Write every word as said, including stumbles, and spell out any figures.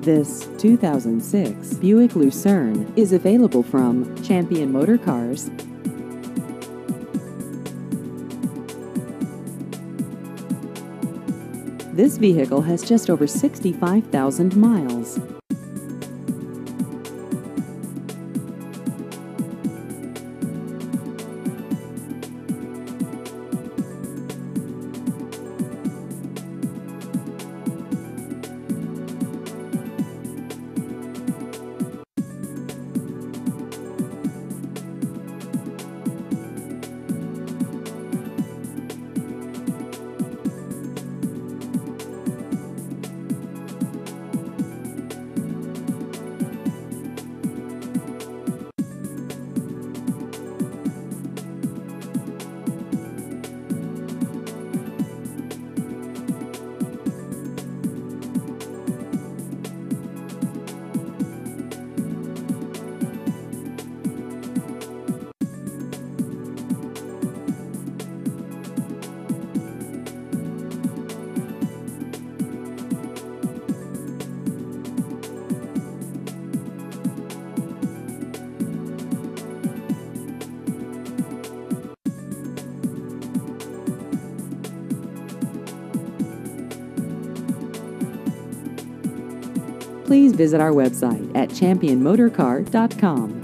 This two thousand six Buick Lucerne is available from Champion Motor Cars. This vehicle has just over sixty-five thousand miles. Please visit our website at champion motor car dot com.